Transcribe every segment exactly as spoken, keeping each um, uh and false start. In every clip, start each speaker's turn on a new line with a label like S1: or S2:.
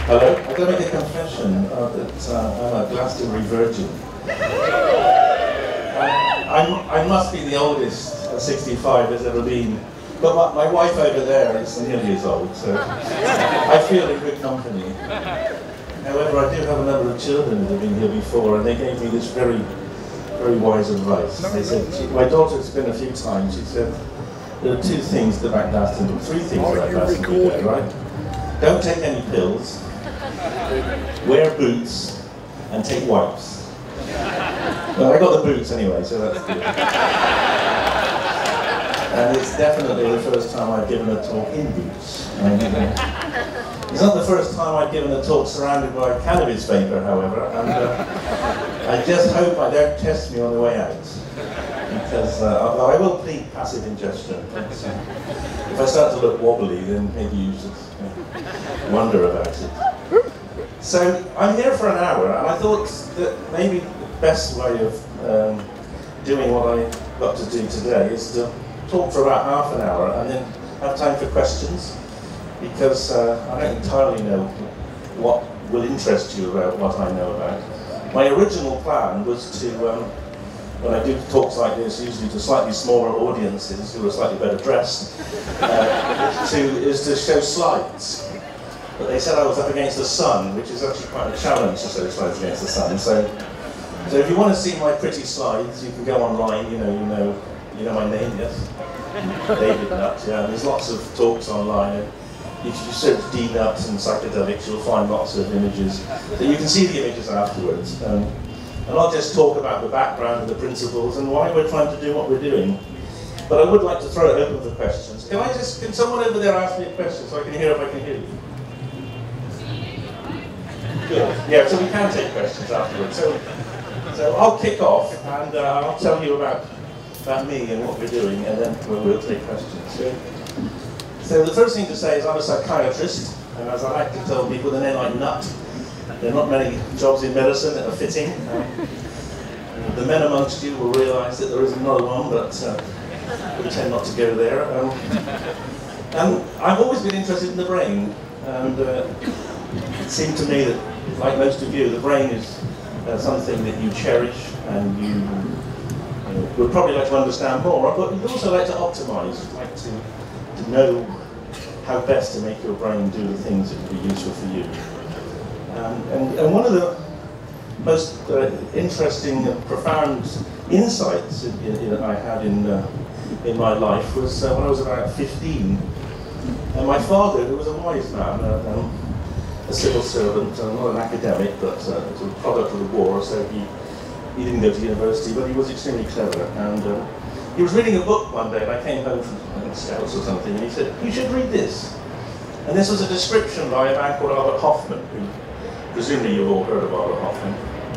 S1: Hello. I'm going to make a confession uh, that uh, I'm a Glastonbury virgin. I, I'm, I must be the oldest at sixty-five there's ever been. But my, my wife over there is nearly as old, so I feel in good company. However, I do have a number of children that have been here before, and they gave me this very, very wise advice. They said, she, my daughter's been a few times, she said, there are two things about Glastonbury, three things about Glastonbury, right? Don't take any pills, wear boots, and take wipes. Well, I got the boots anyway, so that's good. And it's definitely the first time I've given a talk in boots. And, uh, it's not the first time I've given a talk surrounded by cannabis vapor, however, and uh, I just hope I don't test me on the way out. Because, uh, although I will plead passive ingestion, but, uh, if I start to look wobbly, then maybe you should uh, wonder about it. So, I'm here for an hour, and I thought that maybe the best way of um, doing what I got to do today is to talk for about half an hour and then have time for questions, because uh, I don't entirely know what will interest you about what I know about. My original plan was to, um, when I do talks like this, usually to slightly smaller audiences who are slightly better dressed, uh, to, is to show slides. But they said I was up against the sun, which is actually quite a challenge to show slides against the sun. So, so if you want to see my pretty slides, you can go online. You know, you know, you know my name, yes, David Nutt. Yeah, and there's lots of talks online. If you search D Nutt and psychedelics, you'll find lots of images. So you can see the images afterwards. Um, and I'll just talk about the background and the principles and why we're trying to do what we're doing. But I would like to throw it open for questions. Can I just, can someone over there ask me a question so I can hear if I can hear you? Good. Yeah, so we can take questions afterwards. So, so I'll kick off and uh, I'll tell you about, about me and what we're doing, and then we'll, we'll take questions. So, so the first thing to say is I'm a psychiatrist, and as I like to tell people, the name like Nutt. There are not many jobs in medicine that are fitting. Um, the men amongst you will realise that there is another one, but uh, we tend not to go there. Um, and I've always been interested in the brain, and uh, it seemed to me that, like most of you, the brain is uh, something that you cherish and you, you know, would probably like to understand more, but you'd also like to optimise, like to, to know how best to make your brain do the things that would be useful for you. Um, and, and one of the most uh, interesting and profound insights in, in, in, I had in, uh, in my life was uh, when I was about fifteen. And my father, who was a wise man, uh, um, a civil servant, uh, not an academic, but uh, a product of the war, so he, he didn't go to university, but he was extremely clever. And uh, he was reading a book one day, and I came home from I think, Scouts or something, and he said, "You should read this." And this was a description by a man called Albert Hofmann, who presumably you've all heard of Albert Hofmann.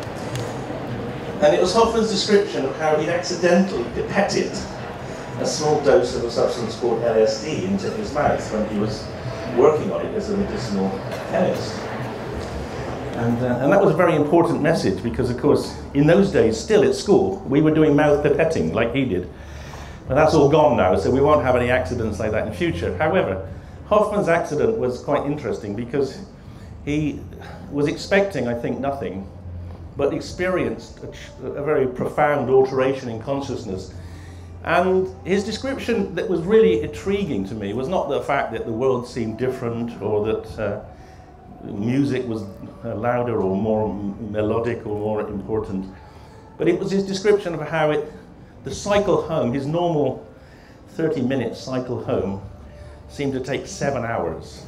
S1: And it was Hoffman's description of how he'd accidentally pipetted a small dose of a substance called L S D into his mouth when he was working on it as a medicinal chemist. And, uh, and that was a very important message because, of course, in those days, still at school, we were doing mouth pipetting like he did. But that's all gone now, so we won't have any accidents like that in the future. However, Hoffman's accident was quite interesting because he was expecting, I think, nothing, but experienced a, a very profound alteration in consciousness. And his description that was really intriguing to me was not the fact that the world seemed different or that uh, music was uh, louder or more melodic or more important, but it was his description of how it, the cycle home, his normal thirty minute cycle home, seemed to take seven hours.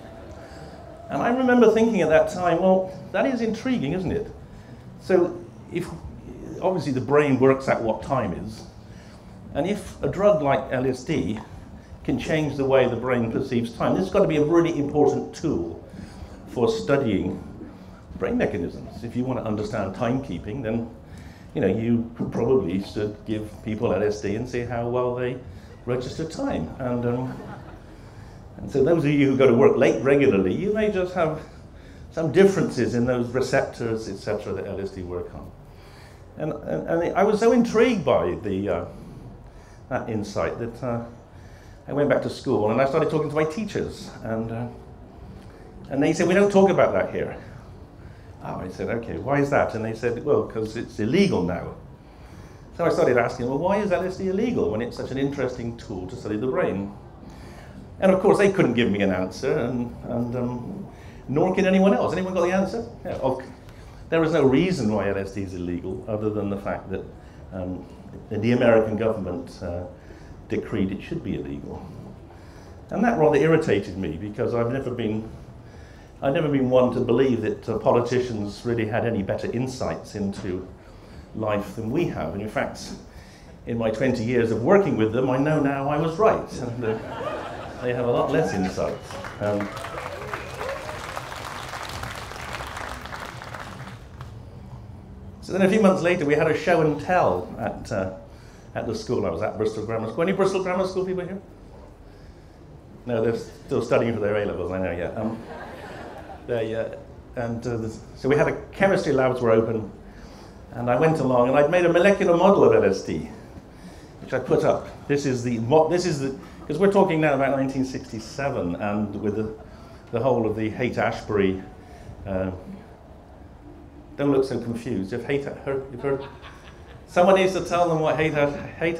S1: And I remember thinking at that time, well, that is intriguing, isn't it? So if, obviously the brain works out what time is, and if a drug like L S D can change the way the brain perceives time, this has got to be a really important tool for studying brain mechanisms. If you want to understand timekeeping, then you know you probably should give people L S D and see how well they register time. And, um, and so those of you who go to work late regularly, you may just have some differences in those receptors, et cetera, that L S D work on. And, and, and I was so intrigued by the uh, that insight that uh, I went back to school and I started talking to my teachers. And, uh,
S2: And they said, we don't talk about that here. Oh, I said, okay, why is that? And they said, well, because it's illegal now. So I started asking, well, why is L S D illegal when it's such an interesting tool to study the brain? And of course, they couldn't give me an answer, and, and um, nor can anyone else. Anyone got the answer? Yeah, okay. There is no reason why L S D is illegal, other than the fact that um, the American government uh, decreed it should be illegal. And that rather irritated me, because I've never been, I've never been one to believe that uh, politicians really had any better insights into life than we have. And in fact, in my twenty years of working with them, I know now I was right. And, uh, they have a lot less insight. Um, so then a few months later, we had a show and tell at, uh, at the school I was at, Bristol Grammar School. Any Bristol Grammar School people here? No, they're still studying for their A-levels, I know, yeah. Um, they, uh, and uh, so we had a chemistry labs were open, and I went along, and I'd made a molecular model of L S D, which I put up. This is the, this is the, because we're talking now about nineteen sixty-seven, and with the, the whole of the Haight-Ashbury, uh, don't look so confused. If Haight, heard, you've heard, someone needs to tell them what Haight, Haight,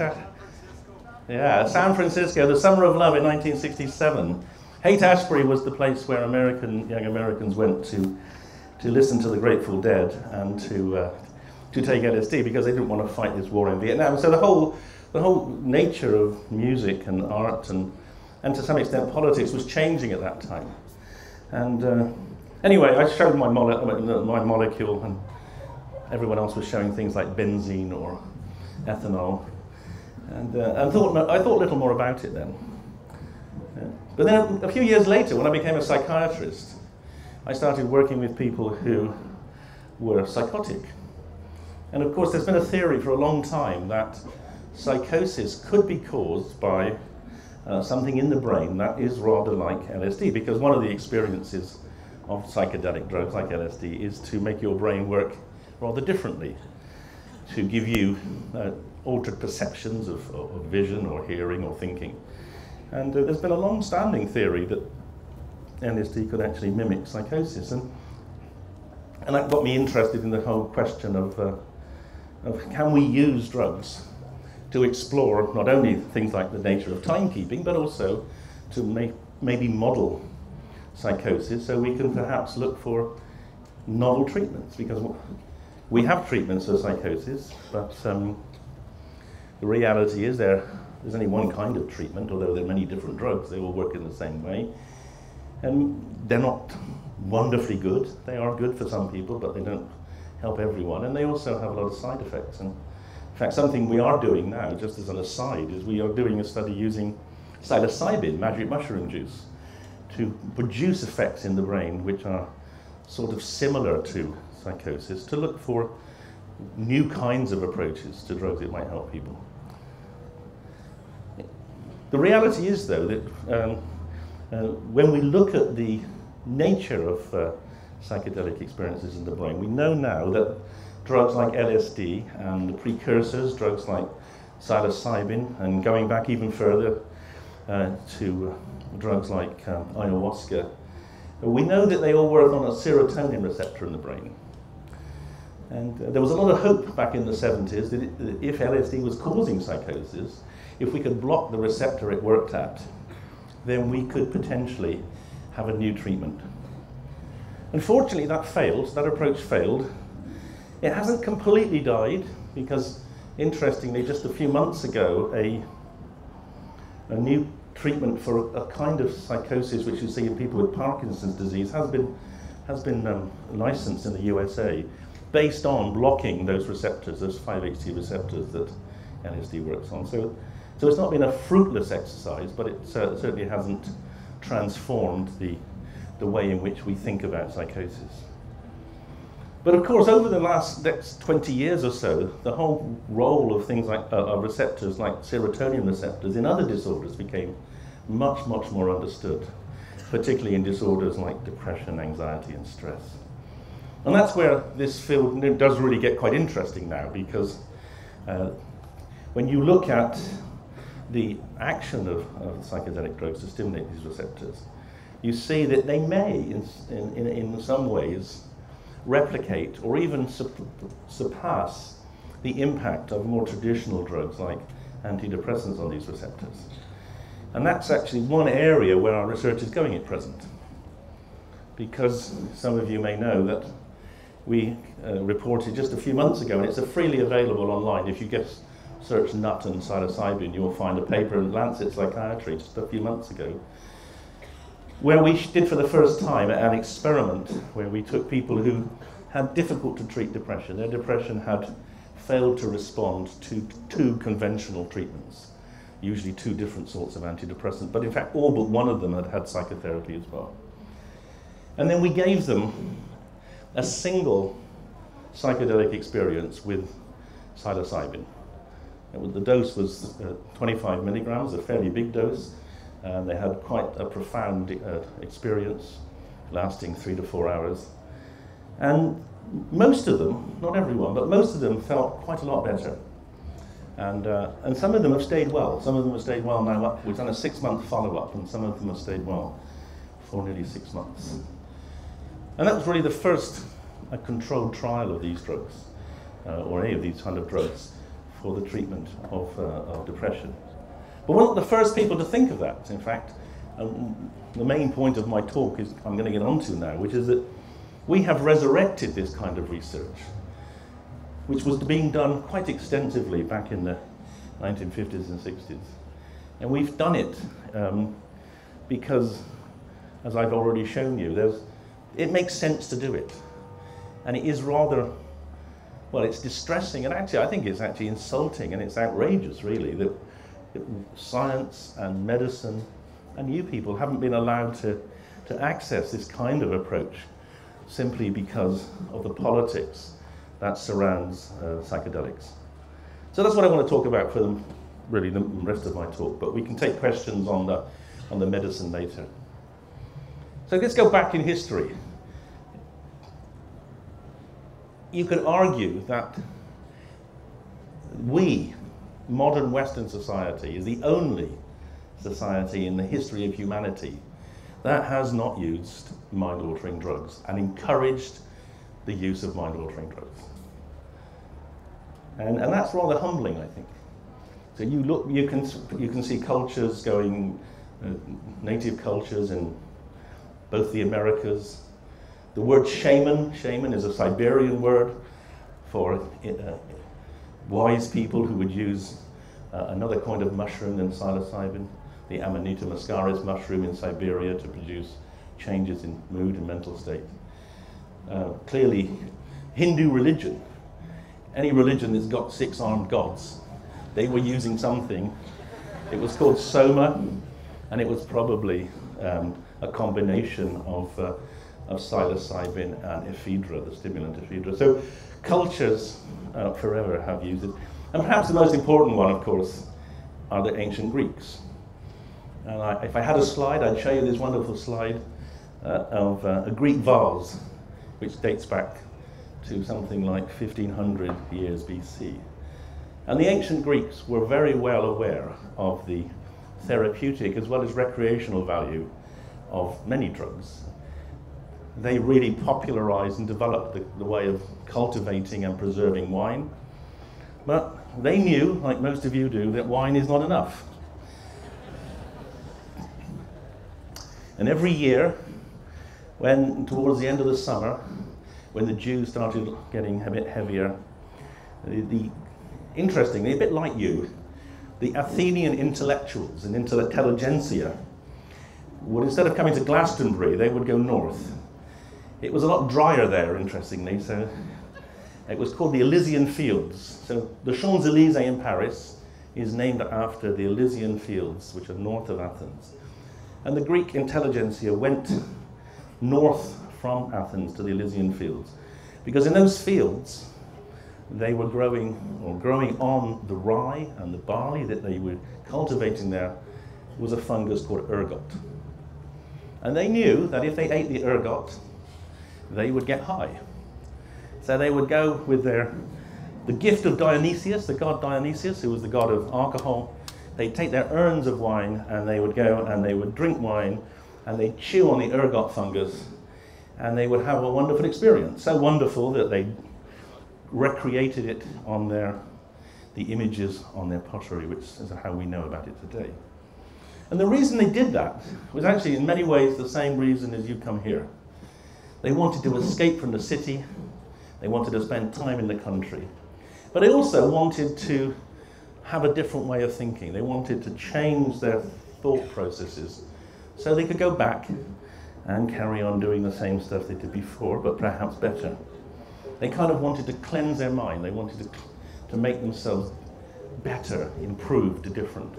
S2: yeah, San Francisco, the Summer of Love in nineteen sixty-seven. Haight-Ashbury was the place where American, young Americans went to, to listen to the Grateful Dead and to, uh, to take L S D, because they didn't want to fight this war in Vietnam. So the whole, the whole nature of music and art and, and to some extent politics was changing at that time. And uh, anyway, I showed my, mole my molecule, and everyone else was showing things like benzene or ethanol. And, uh, and thought, I thought little more about it then. Yeah. But then a, a few years later, when I became a psychiatrist, I started working with people who were psychotic. And of course, there's been a theory for a long time that psychosis could be caused by uh, something in the brain that is rather like L S D, because one of the experiences of psychedelic drugs like L S D is to make your brain work rather differently, to give you uh, altered perceptions of, of vision or hearing or thinking. And uh, there's been a long-standing theory that L S D could actually mimic psychosis. And, and that got me interested in the whole question of, uh, of can we use drugs to explore not only things like the nature of timekeeping, but also to make, maybe model psychosis, so we can perhaps look for novel treatments, because we have treatments for psychosis, but um, the reality is there, there's only one kind of treatment, although there are many different drugs, they all work in the same way. And they're not wonderfully good. They are good for some people, but they don't help everyone, and they also have a lot of side effects. And in fact, something we are doing now, just as an aside, is we are doing a study using psilocybin, magic mushroom juice, to produce effects in the brain which are sort of similar to psychosis, to look for new kinds of approaches to drugs that might help people. The reality is, though, that um, uh, when we look at the nature of uh, psychedelic experiences in the brain, we know now that drugs like L S D and the precursors, drugs like psilocybin, and going back even further uh, to uh, drugs like um, ayahuasca, we know that they all work on a serotonin receptor in the brain. And uh, there was a lot of hope back in the seventies that, it, that if L S D was causing psychosis, if we could block the receptor it worked at, then we could potentially have a new treatment. Unfortunately, that failed, that approach failed. It hasn't completely died, because interestingly, just a few months ago, a, a new treatment for a, a kind of psychosis which you see in people with Parkinson's disease has been, has been um, licensed in the U S A, based on blocking those receptors, those five H T receptors that L S D works on. So, so it's not been a fruitless exercise, but it uh, certainly hasn't transformed the, the way in which we think about psychosis. But of course, over the last next twenty years or so, the whole role of things like uh, receptors like serotonin receptors in other disorders became much, much more understood, particularly in disorders like depression, anxiety, and stress. And that's where this field does really get quite interesting now, because uh, when you look at the action of, of psychedelic drugs to stimulate these receptors, you see that they may, in, in, in some ways, replicate or even su surpass the impact of more traditional drugs like antidepressants on these receptors. And that's actually one area where our research is going at present. Because some of you may know that we uh, reported just a few months ago, and it's a freely available online. If you just search Nutt and psilocybin, you'll find a paper in Lancet Psychiatry just a few months ago, where we did for the first time an experiment where we took people who had difficult to treat depression. Their depression had failed to respond to two conventional treatments, usually two different sorts of antidepressants, but in fact all but one of them had had psychotherapy as well. And then we gave them a single psychedelic experience with psilocybin. The dose was uh, twenty-five milligrams, a fairly big dose, and they had quite a profound uh, experience lasting three to four hours. And most of them, not everyone, but most of them felt quite a lot better. And, uh, and some of them have stayed well. Some of them have stayed well now. We've done a six-month follow-up, and some of them have stayed well for nearly six months. And that was really the first a controlled trial of these drugs, uh, or any of these kind of drugs, for the treatment of, uh, of depression. But we're not the first people to think of that. In fact, um, the main point of my talk is I'm going to get onto now, which is that we have resurrected this kind of research, which was being done quite extensively back in the nineteen fifties and sixties. And we've done it um, because, as I've already shown you, there's, it makes sense to do it. And it is rather, well, it's distressing, and actually I think it's actually insulting, and it's outrageous, really, that science and medicine and you people haven't been allowed to, to access this kind of approach simply because of the politics that surrounds uh, psychedelics. So that's what I want to talk about for the, really the rest of my talk, but we can take questions on the, on the medicine later. So let's go back in history. You could argue that we, modern Western society, is the only society in the history of humanity that has not used mind-altering drugs and encouraged the use of mind-altering drugs. And, and that's rather humbling, I think. So you look, you can, you can see cultures going, uh, native cultures in both the Americas. The word shaman, shaman is a Siberian word for uh, wise people who would use uh, another kind of mushroom than psilocybin, the Amanita muscaris mushroom in Siberia, to produce changes in mood and mental state. Uh, clearly, Hindu religion, any religion that's got six-armed gods, they were using something. It was called soma, and it was probably um, a combination of, uh, of psilocybin and ephedra, the stimulant ephedra. So cultures uh, forever have used it. And perhaps the most important one, of course, are the ancient Greeks. And I, if I had a slide, I'd show you this wonderful slide uh, of uh, a Greek vase, which dates back to something like fifteen hundred years B C. And the ancient Greeks were very well aware of the therapeutic as well as recreational value of many drugs. They really popularized and developed the, the way of cultivating and preserving wine. But they knew, like most of you do, that wine is not enough. And every year, when towards the end of the summer, when the dew started getting a bit heavier, the, the interestingly, a bit like you, the Athenian intellectuals and intelligentsia would, instead of coming to Glastonbury, they would go north. It was a lot drier there, interestingly, so it was called the Elysian Fields. So the Champs-Élysées in Paris is named after the Elysian Fields, which are north of Athens. And the Greek intelligentsia went north from Athens to the Elysian Fields, because in those fields, they were growing, or growing on the rye and the barley that they were cultivating there was a fungus called ergot. And they knew that if they ate the ergot, they would get high. So they would go with their, the gift of Dionysius, the god Dionysius, who was the god of alcohol. They'd take their urns of wine and they would go and they would drink wine and they'd chew on the ergot fungus, and they would have a wonderful experience. So wonderful that they recreated it on their, the images on their pottery, which is how we know about it today. And the reason they did that was actually in many ways the same reason as you come here. They wanted to escape from the city, they wanted to spend time in the country, but they also wanted to have a different way of thinking. They wanted to change their thought processes so they could go back and carry on doing the same stuff they did before, but perhaps better. They kind of wanted to cleanse their mind. They wanted to, to make themselves better, improved, different.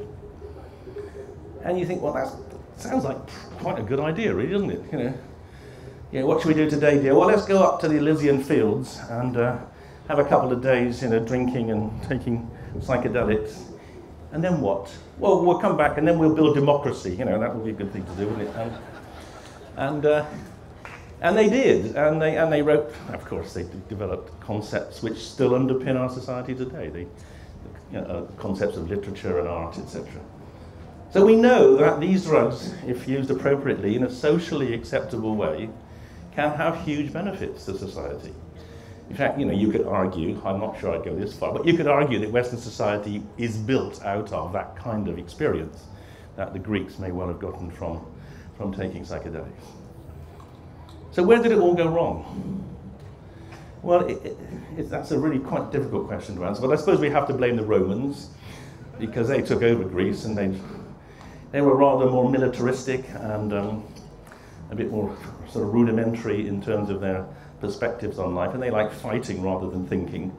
S2: And you think, well, that sounds like quite a good idea, really, doesn't it? You know, yeah, what should we do today, dear? Well, let's go up to the Elysian fields and uh, have a couple of days, you know, drinking and taking psychedelics. And then what? Well, we'll come back and then we'll build democracy. You know, that would be a good thing to do, wouldn't it? And and, uh, and they did. And they and they wrote. Of course, they developed concepts which still underpin our society today. They, you know, uh, concepts of literature and art, et cetera. So we know that these drugs, if used appropriately in a socially acceptable way, can have huge benefits to society. In fact, you know, you could argue, I'm not sure I'd go this far, but you could argue that Western society is built out of that kind of experience that the Greeks may well have gotten from, from taking psychedelics. So where did it all go wrong? Well, it, it, it, that's a really quite difficult question to answer, but I suppose we have to blame the Romans because they took over Greece and they they were rather more militaristic and um, a bit more sort of rudimentary in terms of their perspectives on life, and they like fighting rather than thinking.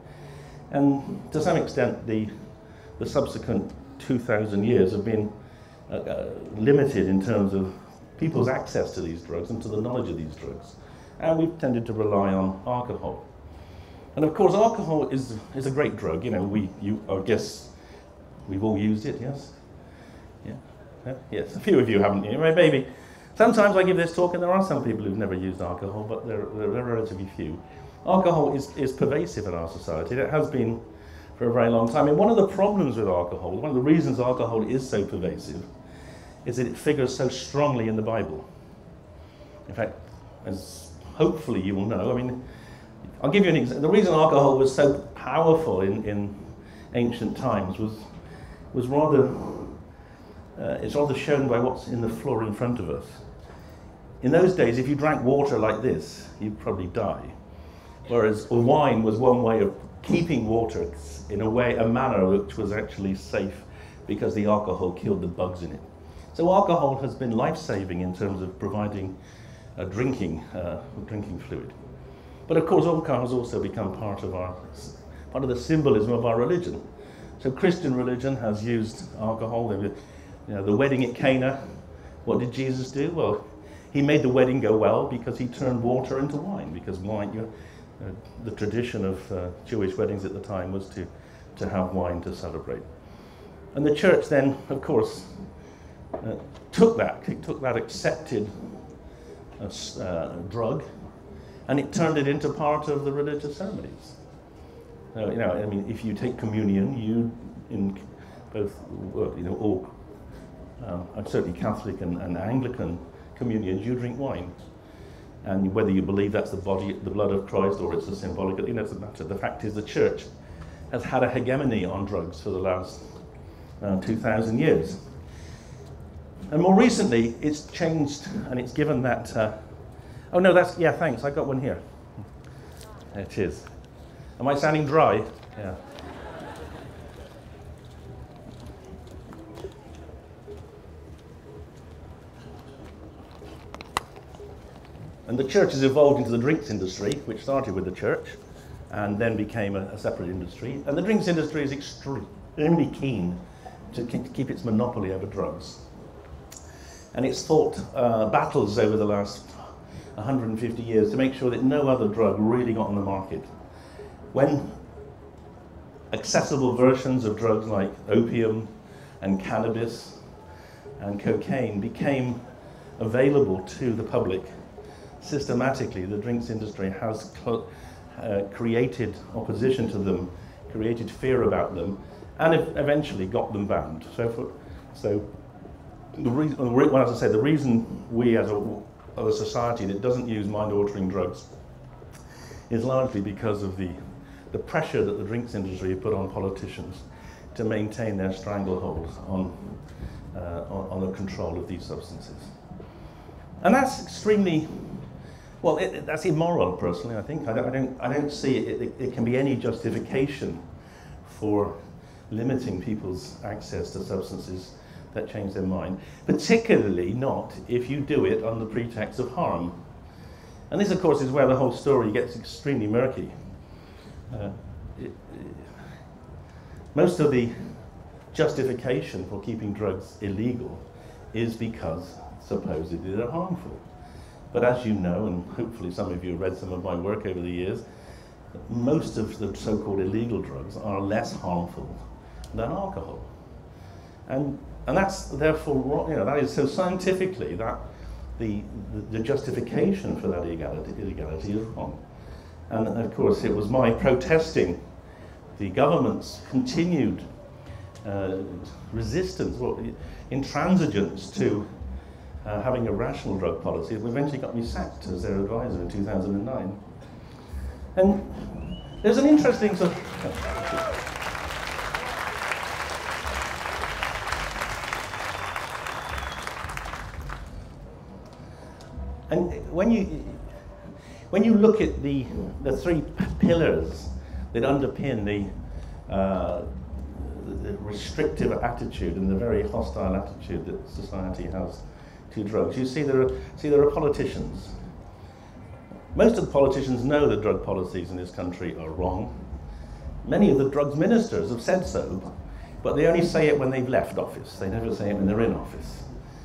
S2: And to some extent, the, the subsequent two thousand years have been uh, uh, limited in terms of people's access to these drugs and to the knowledge of these drugs. And we've tended to rely on alcohol. And of course, alcohol is, is a great drug. You know, we, you, I guess we've all used it, yes? Yeah. Yeah? Yes, a few of you haven't. Maybe. Sometimes I give this talk and there are some people who've never used alcohol, but they're, they're relatively few. Alcohol is, is pervasive in our society. It has been for a very long time. And one of the problems with alcohol, one of the reasons alcohol is so pervasive, is that it figures so strongly in the Bible. In fact, as hopefully you will know, I mean, I'll give you an example. The reason alcohol was so powerful in, in ancient times was, was rather, uh, it's rather shown by what's in the floor in front of us. In those days, if you drank water like this, you'd probably die. Whereas wine was one way of keeping water in a way, a manner which was actually safe because the alcohol killed the bugs in it. So alcohol has been life-saving in terms of providing a drinking, uh, drinking fluid. But of course, alcohol has also become part of our, part of the symbolism of our religion. So Christian religion has used alcohol. You know, the wedding at Cana, what did Jesus do? Well, he made the wedding go well because he turned water into wine, because wine, you know, uh, the tradition of uh, Jewish weddings at the time was to, to have wine to celebrate. And the church then, of course, uh, took that, it took that accepted uh, uh, drug, and it turned it into part of the religious ceremonies. Uh, you know, I mean, if you take communion, you, in both, well, you know, all, um, certainly Catholic and, and Anglican communions, you drink wine. And whether you believe that's the body, the blood of Christ, or it's a symbolic, it doesn't matter. The fact is the church has had a hegemony on drugs for the last uh, two thousand years. And more recently, it's changed and it's given that, uh, oh no, that's, yeah, thanks, I got one here. There it is. Am I sounding dry? Yeah. And the church has evolved into the drinks industry, which started with the church and then became a, a separate industry. And the drinks industry is extremely keen to keep its monopoly over drugs. And it's fought uh, battles over the last one hundred fifty years to make sure that no other drug really got on the market. When accessible versions of drugs like opium and cannabis and cocaine became available to the public, systematically the drinks industry has uh, created opposition to them, created fear about them, and eventually got them banned. So, for, so the reason, well, as I say, the reason we as a, as a society that doesn't use mind-altering drugs is largely because of the, the pressure that the drinks industry put on politicians to maintain their stranglehold on, uh, on, on the control of these substances. And that's extremely, well, it, it, that's immoral, personally, I think. I don't, I don't, I don't see it, it, it can be any justification for limiting people's access to substances that change their mind, particularly not if you do it on the pretext of harm. And this, of course, is where the whole story gets extremely murky. Uh, it, it, most of the justification for keeping drugs illegal is because supposedly they're harmful. But as you know, and hopefully some of you have read some of my work over the years, most of the so-called illegal drugs are less harmful than alcohol. And, and that's therefore wrong, you know, that is so scientifically that the, the, the justification for that illegality, illegality is wrong. And of course it was my protesting the government's continued uh, resistance, well, intransigence to uh, having a rational drug policy that eventually got me sacked as their advisor in two thousand nine. And there's an interesting sort of, and when you when you look at the the three pillars that underpin the, uh, the restrictive attitude and the very hostile attitude that society has to drugs, you see there are see there are politicians. Most of the politicians know that drug policies in this country are wrong. Many of the drugs ministers have said so, but they only say it when they've left office. They never say it when they're in office.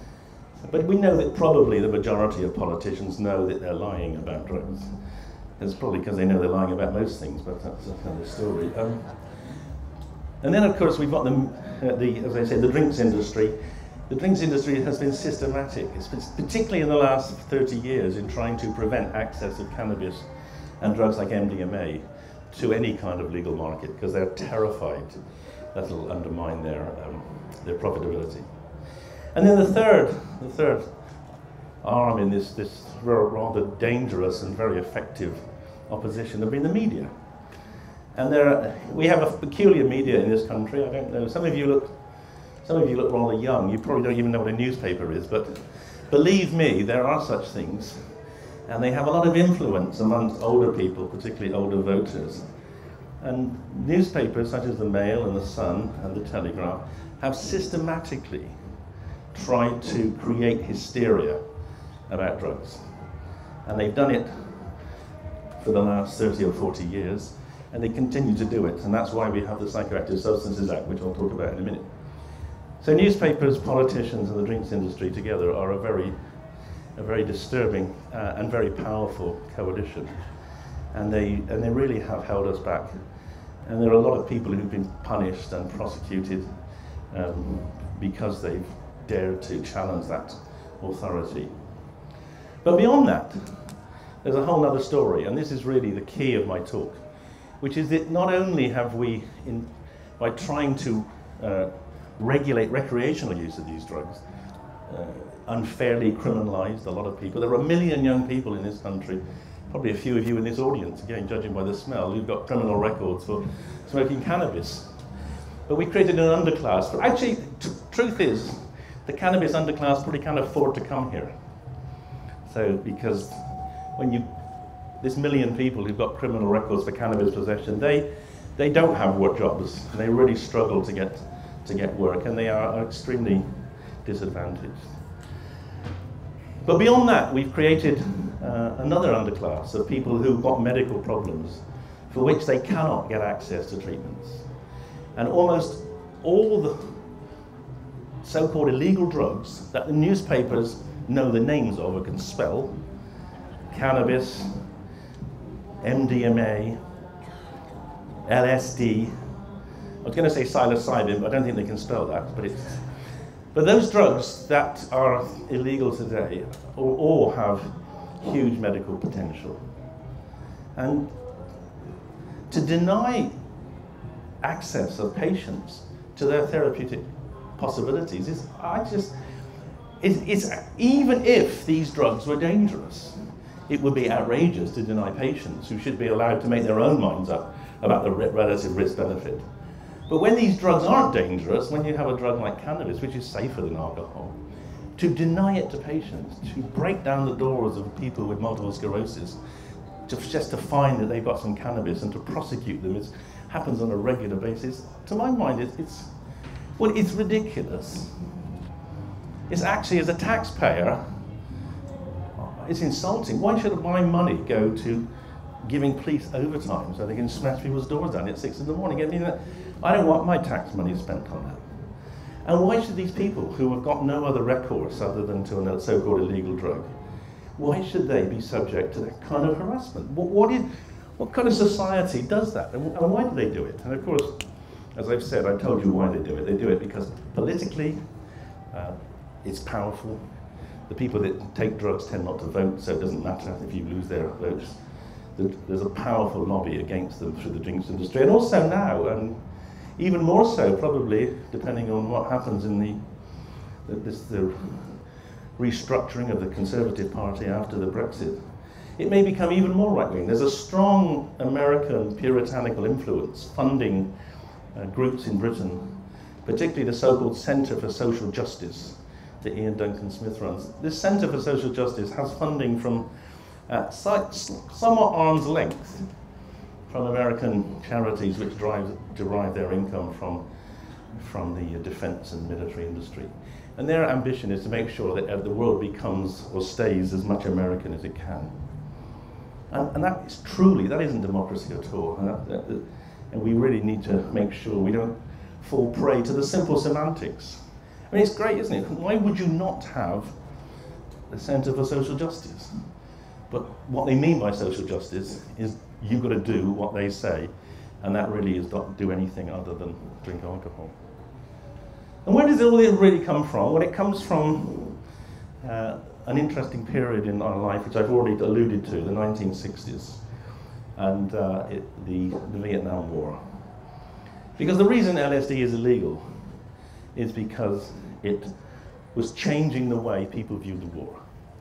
S2: But we know that probably the majority of politicians know that they're lying about drugs. It's probably because they know they're lying about most things, but that's another story. Um, and then, of course, we've got the, uh, the, as I say, the drinks industry. The drinks industry has been systematic, it's been, particularly in the last thirty years, in trying to prevent access of cannabis and drugs like M D M A to any kind of legal market, because they're terrified that it'll undermine their, um, their profitability. And then the third, the third arm in this, this rather dangerous and very effective opposition have been the media. And there are, we have a peculiar media in this country. I don't know, some of you look Some of you look rather young. You probably don't even know what a newspaper is, but believe me, there are such things. And they have a lot of influence amongst older people, particularly older voters. And newspapers such as the Mail and the Sun and the Telegraph have systematically tried to create hysteria about drugs. And they've done it for the last thirty or forty years, and they continue to do it. And that's why we have the Psychoactive Substances Act, which I'll talk about in a minute. So newspapers, politicians, and the drinks industry together are a very, a very disturbing uh, and very powerful coalition, and they and they really have held us back. And there are a lot of people who've been punished and prosecuted um, because they've dared to challenge that authority. But beyond that, there's a whole other story, and this is really the key of my talk, which is that not only have we, in, by trying to uh, regulate recreational use of these drugs, uh, unfairly criminalized a lot of people. There are a million young people in this country, probably a few of you in this audience, again, judging by the smell, who've got criminal records for smoking cannabis. But we created an underclass. But actually, t truth is, the cannabis underclass probably can't afford to come here. So, because when you, this million people who've got criminal records for cannabis possession, they, they don't have work jobs. They really struggle to get to get work, and they are extremely disadvantaged. But beyond that, we've created uh, another underclass of people who've got medical problems for which they cannot get access to treatments. And almost all the so-called illegal drugs that the newspapers know the names of or can spell, cannabis, M D M A, L S D, I was going to say psilocybin, but I don't think they can spell that. But it's, but those drugs that are illegal today all, all have huge medical potential. And to deny access of patients to their therapeutic possibilities is, I just, It's, it's, even if these drugs were dangerous, it would be outrageous to deny patients who should be allowed to make their own minds up about the relative risk-benefit. But when these drugs aren't dangerous, when you have a drug like cannabis, which is safer than alcohol, to deny it to patients, to break down the doors of people with multiple sclerosis, to, just to find that they've got some cannabis and to prosecute them, it happens on a regular basis. To my mind, it's, it's, well, it's ridiculous. It's actually, as a taxpayer, it's insulting. Why should my money go to giving police overtime so they can smash people's doors down at six in the morning? I mean, I don't want my tax money spent on that. And why should these people who have got no other recourse other than to a so-called illegal drug, why should they be subject to that kind of harassment? What, what, is, what kind of society does that? And, and why do they do it? And of course, as I've said, I've told you why they do it. They do it because politically, uh, it's powerful. The people that take drugs tend not to vote, so it doesn't matter if you lose their votes. There's a powerful lobby against them through the drinks industry, and also now, and even more so probably, depending on what happens in the, the, this, the restructuring of the Conservative Party after the Brexit, it may become even more right-wing. There's a strong American puritanical influence funding uh, groups in Britain, particularly the so-called Centre for Social Justice that Ian Duncan Smith runs. This Centre for Social Justice has funding from uh, somewhat arm's length from American charities which drive, derive their income from, from the uh, defence and military industry. And their ambition is to make sure that uh, the world becomes or stays as much American as it can. And, and that is truly, that isn't democracy at all. And, that, that, that, and we really need to make sure we don't fall prey to the simple semantics. I mean, it's great, isn't it? Why would you not have the Centre for Social Justice? But what they mean by social justice is you've got to do what they say, and that really is not do anything other than drink alcohol. And where does all this really come from? Well, it comes from uh, an interesting period in our life, which I've already alluded to, the nineteen sixties, and uh, it, the, the Vietnam War. Because the reason L S D is illegal is because it was changing the way people viewed the war.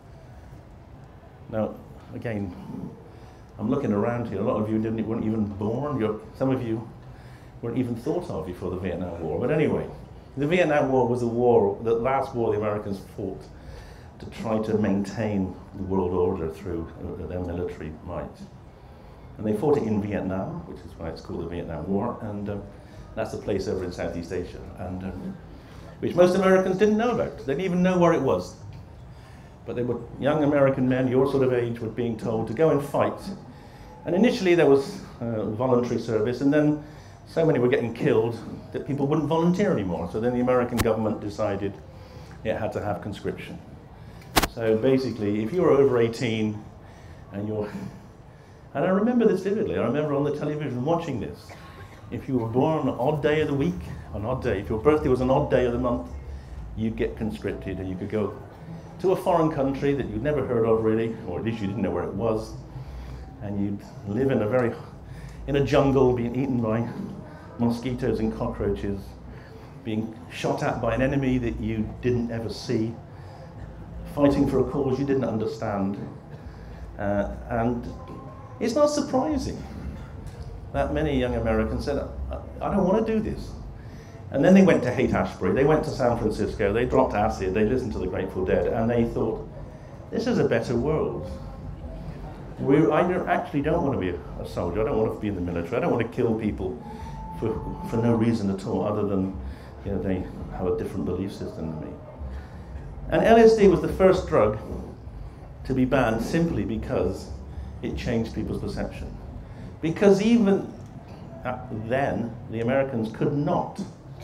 S2: Now, again, I'm looking around here, a lot of you didn't, weren't even born, You're, some of you weren't even thought of before the Vietnam War. But anyway, the Vietnam War was a war, the last war the Americans fought to try to maintain the world order through uh, their military might. And they fought it in Vietnam, which is why it's called the Vietnam War, and uh, that's a place over in Southeast Asia, and um, which most Americans didn't know about. They didn't even know where it was. But they were young American men, your sort of age, were being told to go and fight. And initially there was uh, voluntary service, and then so many were getting killed that people wouldn't volunteer anymore. So then the American government decided it had to have conscription. So basically, if you were over eighteen, and you're, and I remember this vividly, I remember on the television watching this. If you were born on an odd day of the week, an odd day, if your birthday was an odd day of the month, you'd get conscripted, and you could go to a foreign country that you'd never heard of really, or at least you didn't know where it was, and you'd live in a very, in a jungle, being eaten by mosquitoes and cockroaches, being shot at by an enemy that you didn't ever see, fighting for a cause you didn't understand, uh, and it's not surprising that many young Americans said, I, I don't want to do this. And then they went to Haight-Ashbury, they went to San Francisco, they dropped acid, they listened to the Grateful Dead, and they thought, this is a better world. We, I don't, actually don't want to be a, a soldier, I don't want to be in the military, I don't want to kill people for, for no reason at all, other than you know, they have a different belief system than me. And L S D was the first drug to be banned simply because it changed people's perception. Because even then, the Americans could not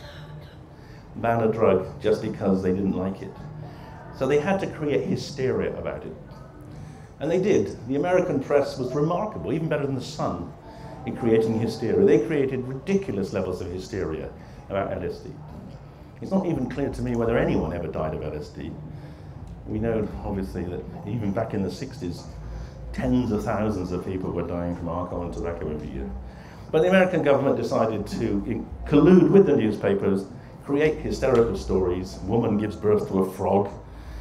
S2: ban a drug just because they didn't like it. So they had to create hysteria about it. And they did. The American press was remarkable, even better than the Sun, in creating hysteria. They created ridiculous levels of hysteria about L S D. It's not even clear to me whether anyone ever died of L S D. We know, obviously, that even back in the sixties, tens of thousands of people were dying from alcohol and tobacco every year. But the American government decided to collude with the newspapers, create hysterical stories. Woman gives birth to a frog,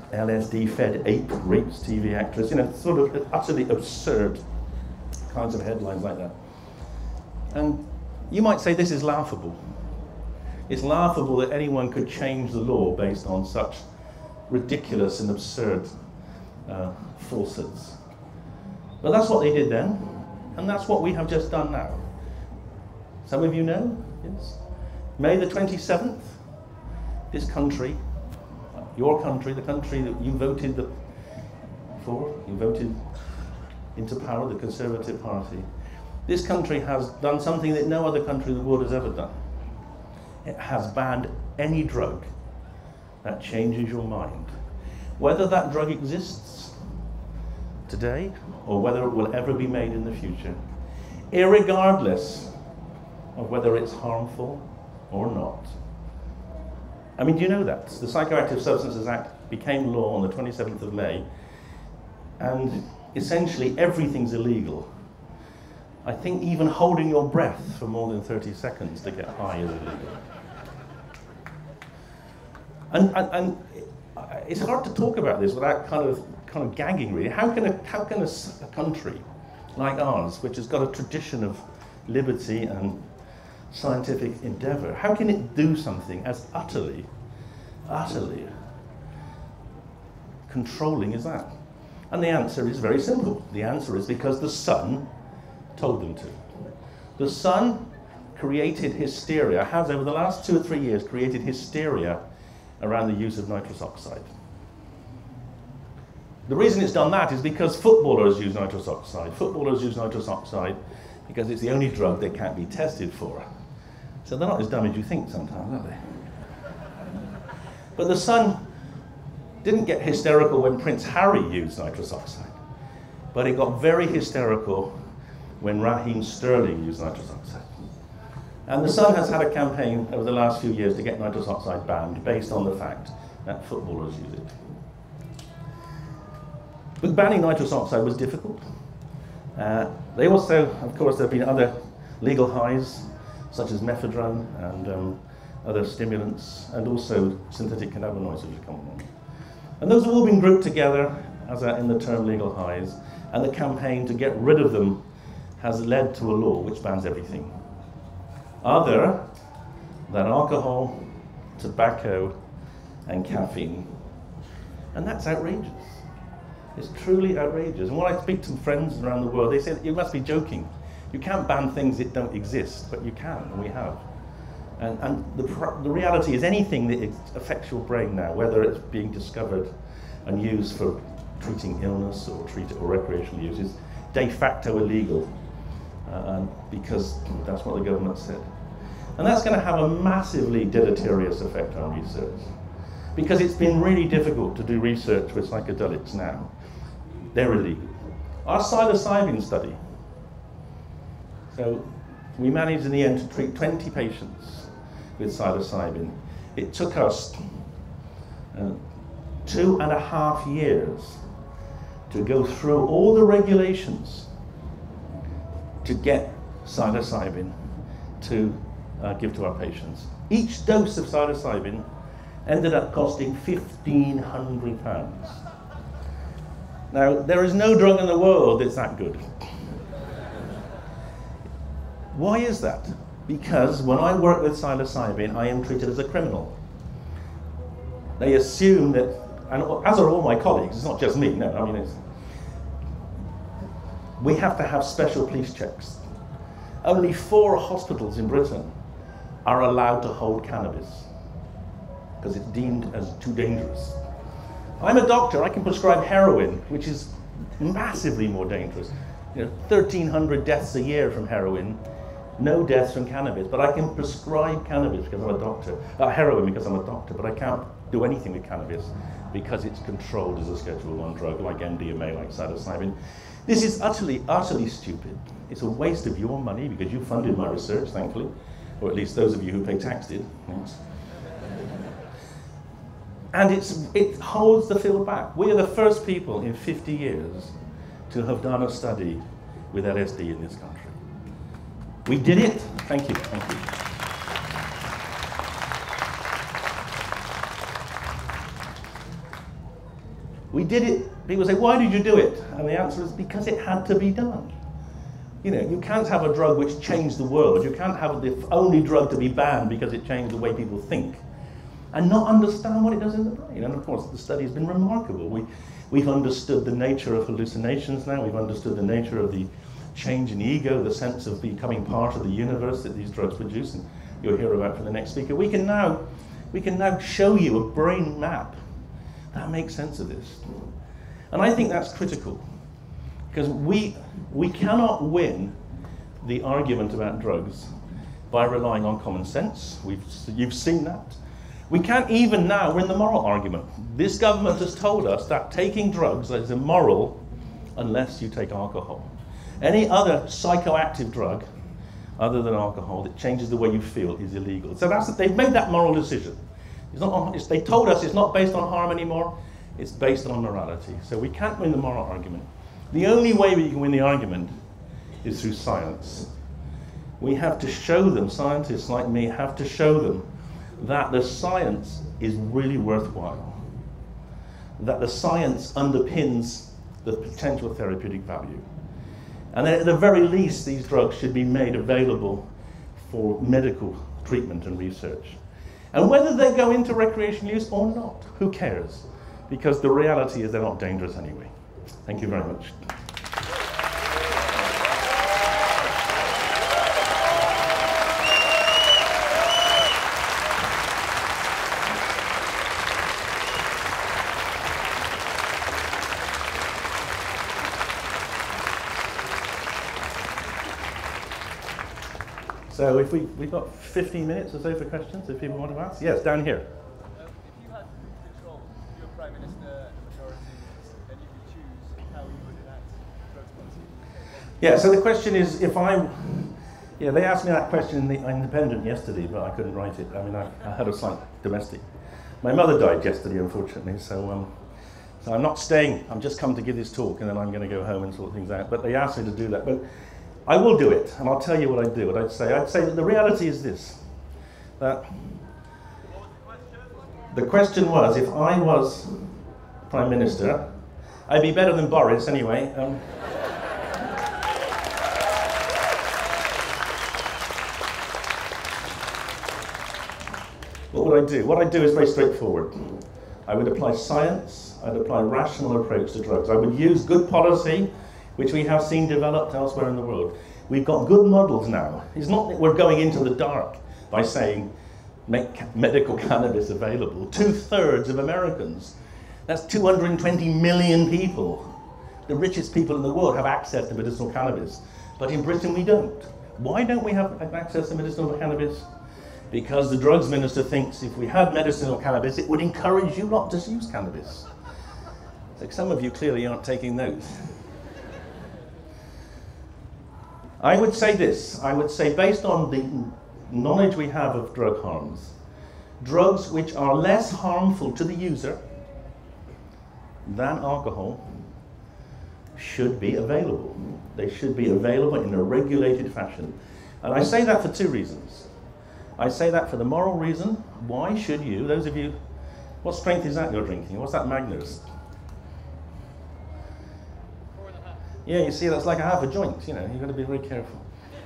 S2: L S D-fed ape rapes T V actress, you know, sort of utterly absurd kinds of headlines like that. And you might say this is laughable. It's laughable that anyone could change the law based on such ridiculous and absurd uh, falsehoods. But that's what they did then, and that's what we have just done now. Some of you know, yes? May the twenty-seventh, this country, your country, the country that you voted the, for, you voted into power, the Conservative Party, this country has done something that no other country in the world has ever done. It has banned any drug that changes your mind. Whether that drug exists today or whether it will ever be made in the future, irregardless of whether it's harmful or not. I mean, do you know that? The Psychoactive Substances Act became law on the twenty-seventh of May, and essentially everything's illegal. I think even holding your breath for more than thirty seconds to get high is illegal. And, and, and it's hard to talk about this without kind of kind of gagging, really. How can a how can a, a country like ours, which has got a tradition of liberty and scientific endeavour, how can it do something as utterly, utterly controlling as that? And the answer is very simple. The answer is because the sun told them to. The sun created hysteria, has over the last two or three years created hysteria around the use of nitrous oxide. The reason it's done that is because footballers use nitrous oxide. Footballers use nitrous oxide because it's the only drug they can't be tested for. So they're not as dumb as you think sometimes, are they? But the Sun didn't get hysterical when Prince Harry used nitrous oxide, but it got very hysterical when Raheem Sterling used nitrous oxide. And the Sun has had a campaign over the last few years to get nitrous oxide banned based on the fact that footballers use it. But banning nitrous oxide was difficult. Uh, they also, of course, there have been other legal highs, such as mephedrone and um, other stimulants, and also synthetic cannabinoids which have come along. And those have all been grouped together as a, in the term legal highs, and the campaign to get rid of them has led to a law which bans everything other than alcohol, tobacco, and caffeine. And that's outrageous. It's truly outrageous. And when I speak to friends around the world, they say, you must be joking. You can't ban things that don't exist, but you can, and we have. And, and the, the reality is anything that affects your brain now, whether it's being discovered and used for treating illness or, treat, or recreational use, is de facto illegal, uh, because that's what the government said. And that's going to have a massively deleterious effect on research, because it's been really difficult to do research with psychedelics now. They're illegal. Our psilocybin study, so we managed in the end to treat twenty patients with psilocybin. It took us uh, two and a half years to go through all the regulations to get psilocybin to uh, give to our patients. Each dose of psilocybin ended up costing fifteen hundred pounds. Now, there is no drug in the world that's that good. Why is that? Because when I work with psilocybin, I am treated as a criminal. They assume that, and as are all my colleagues, it's not just me, no, I mean, it's, we have to have special police checks. Only four hospitals in Britain are allowed to hold cannabis because it's deemed as too dangerous. I'm a doctor, I can prescribe heroin, which is massively more dangerous. You know, thirteen hundred deaths a year from heroin, no deaths from cannabis, but I can prescribe cannabis because I'm a doctor, uh, heroin because I'm a doctor, but I can't do anything with cannabis because it's controlled as a Schedule one drug, like M D M A, like psilocybin. This is utterly, utterly stupid. It's a waste of your money because you funded my research, thankfully, or at least those of you who pay tax did. Yes. And it's, it holds the field back. We are the first people in fifty years to have done a study with L S D in this country. We did it. Thank you. Thank you. We did it, people say, why did you do it? And the answer is because it had to be done. You know, you can't have a drug which changed the world. You can't have the only drug to be banned because it changed the way people think and not understand what it does in the brain. And of course, the study has been remarkable. We, we've understood the nature of hallucinations now. We've understood the nature of the change in ego, the sense of becoming part of the universe that these drugs produce, and you'll hear about from the next speaker. We can now, we can now show you a brain map that makes sense of this. And I think that's critical, because we, we cannot win the argument about drugs by relying on common sense. We've, you've seen that. We can't even now win the moral argument. This government has told us that taking drugs is immoral unless you take alcohol. Any other psychoactive drug other than alcohol that changes the way you feel is illegal. So that's, they've made that moral decision. It's not on, it's, they told us it's not based on harm anymore, it's based on morality. So we can't win the moral argument. The only way we can win the argument is through science. We have to show them, scientists like me have to show them, that the science is really worthwhile. That the science underpins the potential therapeutic value. And at the very least, these drugs should be made available for medical treatment and research. And whether they go into recreational use or not, who cares? Because the reality is they're not dangerous anyway. Thank you very much. So if we, we've got fifteen minutes or so for questions, if people want to ask. Yes, down here.
S3: Um, if you had control, if you were Prime Minister, majority, and you could choose how you would enact drugs policy.
S2: Yeah, so the question is, if I, yeah, they asked me that question in the Independent yesterday, but I couldn't write it. I mean, I, I had a slight domestic. My mother died yesterday, unfortunately, so um, so I'm not staying. I'm just come to give this talk, and then I'm going to go home and sort things out. But they asked me to do that. But I will do it, and I'll tell you what I'd do. What I'd say, I'd say that the reality is this: that the question was, if I was Prime Minister, I'd be better than Boris anyway. Um, what would I do? What I'd do is very straightforward. I would apply science. I'd apply a rational approach to drugs. I would use good policy, which we have seen developed elsewhere in the world. We've got good models now. It's not that we're going into the dark by saying make medical cannabis available. Two-thirds of Americans, that's two hundred twenty million people. The richest people in the world have access to medicinal cannabis, but in Britain we don't. Why don't we have access to medicinal cannabis? Because the drugs minister thinks if we had medicinal cannabis, it would encourage you not to use cannabis. So some of you clearly aren't taking notes. I would say this, I would say based on the knowledge we have of drug harms, drugs which are less harmful to the user than alcohol should be available. They should be available in a regulated fashion. And I say that for two reasons. I say that for the moral reason. Why should you, those of you, what strength is that you're drinking? What's that Magnus? Yeah, you see, that's like a half a joint, you know, you've got to be very careful.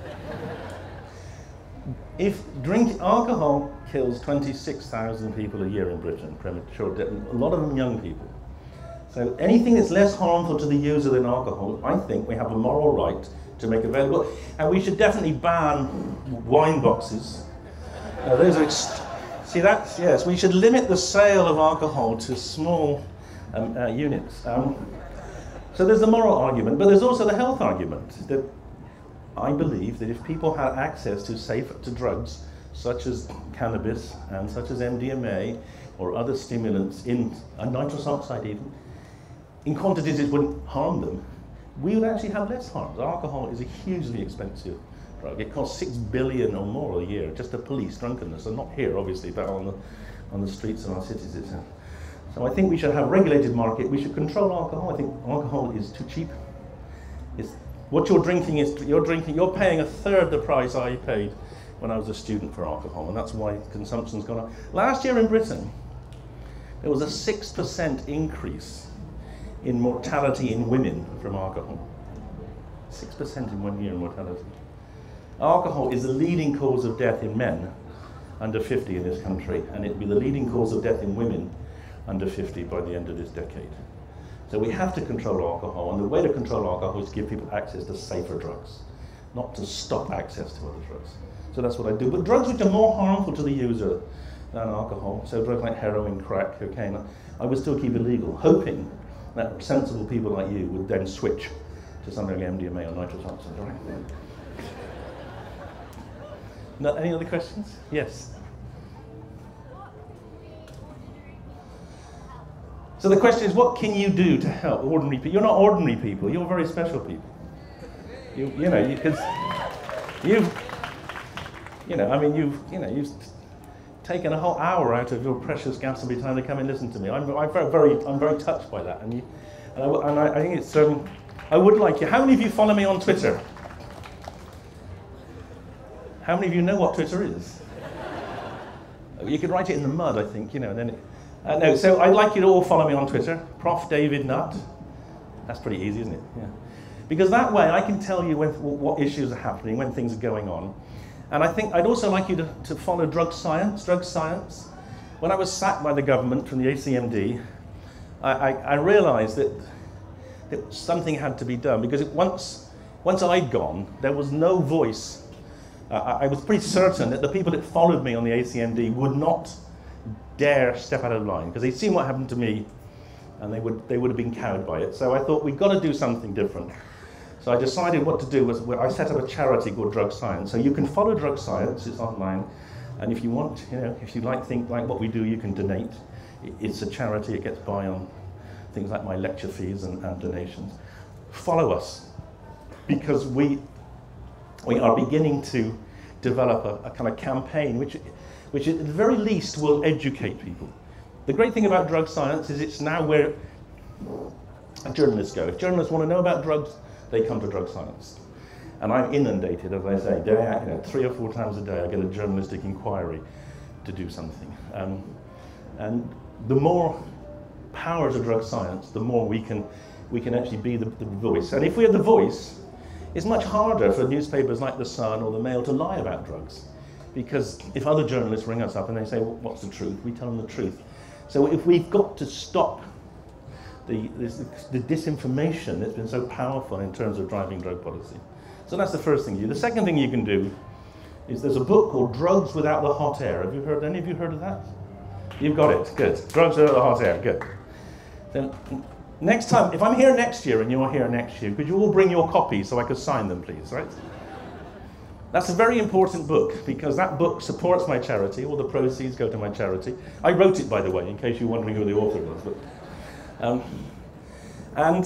S2: If drink alcohol kills twenty-six thousand people a year in Britain, premature death, a lot of them young people. So anything that's less harmful to the user than alcohol, I think we have a moral right to make available. And we should definitely ban wine boxes. Uh, those are ext see, that's, yes, we should limit the sale of alcohol to small um, uh, units. Um, So there's the moral argument, but there's also the health argument that I believe that if people had access to safe to drugs such as cannabis and such as M D M A or other stimulants, in uh, nitrous oxide even, in quantities it wouldn't harm them, we would actually have less harms. Alcohol is a hugely expensive drug. It costs six billion or more a year just to police drunkenness, and not here obviously, but on the on the streets of our cities itself. So I think we should have a regulated market. We should control alcohol. I think alcohol is too cheap. It's, what you're drinking is you're drinking. You're paying a third the price I paid when I was a student for alcohol, and that's why consumption's gone up. Last year in Britain, there was a six percent increase in mortality in women from alcohol. six percent in one year in mortality. Alcohol is the leading cause of death in men under fifty in this country, and it'll be the leading cause of death in women under fifty by the end of this decade. So we have to control alcohol, and the way to control alcohol is to give people access to safer drugs, not to stop access to other drugs. So that's what I do. But drugs which are more harmful to the user than alcohol, so drugs like heroin, crack, cocaine, I would still keep illegal, hoping that sensible people like you would then switch to something like M D M A or nitrous oxide. Right? No, any other questions? Yes. So the question is, what can you do to help ordinary people? You're not ordinary people. You're very special people. You, you know, because you, you've, you know, I mean, you've, you know, you've taken a whole hour out of your precious Glastonbury time to come and listen to me. I'm, I'm very, very, I'm very touched by that, and you, and I, and I, I think it's. Um, I would like you. How many of you follow me on Twitter? How many of you know what Twitter is? You could write it in the mud, I think, you know, and then. It, Uh, no, so I'd like you to all follow me on Twitter, Prof David Nutt. That's pretty easy, isn't it? Yeah. Because that way I can tell you when, what issues are happening, when things are going on. And I think I'd also like you to, to follow drug science, drug science. When I was sacked by the government from the A C M D, I, I, I realized that, that something had to be done, because it, once, once I'd gone, there was no voice. Uh, I was pretty certain that the people that followed me on the A C M D would not dare step out of line, because they'd seen what happened to me, and they would they would have been cowed by it. So I thought, we've got to do something different. So I decided what to do was, I set up a charity called Drug Science. So you can follow Drug Science, it's online, and if you want, you know, if you like think like what we do, you can donate. It's a charity, it gets by on things like my lecture fees and, and donations. Follow us, because we we are beginning to develop a, a kind of campaign which which at the very least will educate people. The great thing about drug science is it's now where journalists go. If journalists want to know about drugs, they come to drug science. And I'm inundated, as I say, day out, you know, three or four times a day I get a journalistic inquiry to do something. Um, and the more power to drug science, the more we can, we can actually be the, the voice. And if we're the voice, it's much harder for newspapers like The Sun or The Mail to lie about drugs. Because if other journalists ring us up and they say, well, what's the truth? We tell them the truth. So if we've got to stop the, this, the disinformation that's been so powerful in terms of driving drug policy. So that's the first thing you do. The second thing you can do is there's a book called Drugs Without the Hot Air. Have you heard, any of you heard of that? You've got it, good. Drugs Without the Hot Air, good. Then next time, if I'm here next year and you're here next year, could you all bring your copies so I could sign them, please, right? That's a very important book, because that book supports my charity. All the proceeds go to my charity. I wrote it, by the way, in case you're wondering who the author was. But, um, and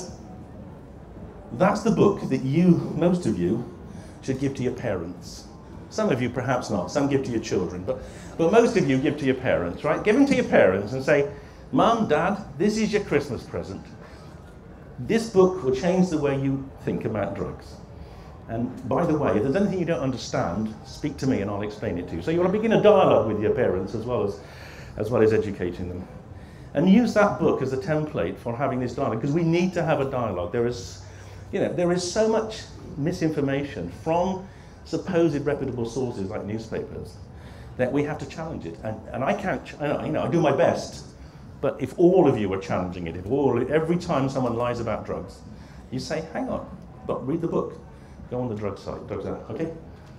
S2: that's the book that you, most of you, should give to your parents. Some of you perhaps not. Some give to your children. But, but most of you give to your parents, right? Give them to your parents and say, Mum, Dad, this is your Christmas present. This book will change the way you think about drugs. And by the way, if there's anything you don't understand, speak to me and I'll explain it to you. So you want to begin a dialogue with your parents as well as, as well as educating them. And use that book as a template for having this dialogue, because we need to have a dialogue. There is, you know, there is so much misinformation from supposed reputable sources like newspapers that we have to challenge it. And, and I can't, you know, I do my best, but if all of you are challenging it, if all, every time someone lies about drugs, you say, hang on, but read the book. Go on the drug site, drugs out, okay?